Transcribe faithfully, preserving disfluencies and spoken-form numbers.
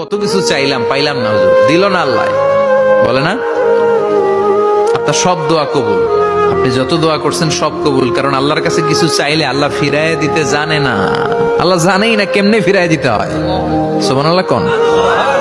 কত কিছু চাইলাম, পাইলাম না, হুজুর দিল না আল্লাহ, বলে না? আপনার সব দোয়া কবুল, আপনি যত দোয়া করছেন সব কবুল, কারণ আল্লাহর কাছে কিছু চাইলে আল্লাহ ফিরায় দিতে জানে না, আল্লাহ জানেই না কেমনে ফিরায় দিতে হয়। সুবহানাল্লাহ কোন